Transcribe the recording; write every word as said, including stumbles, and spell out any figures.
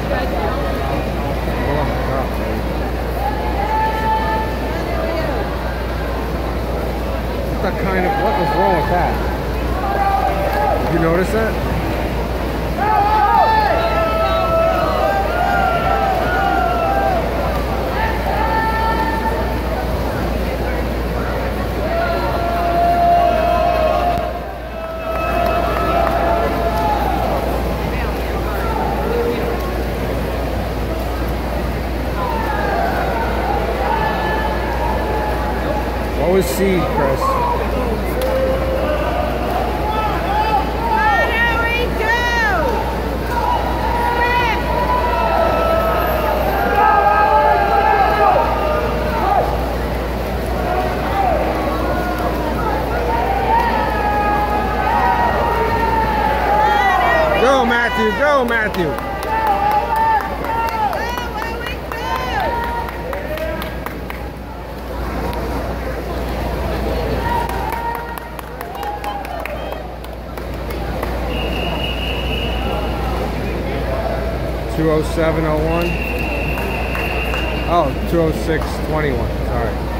What the kind of, what was wrong with that? Did you notice that? What was C, Chris? Go, Matthew, go, Matthew. two oh seven oh one. Oh, two oh six twenty-one. Sorry.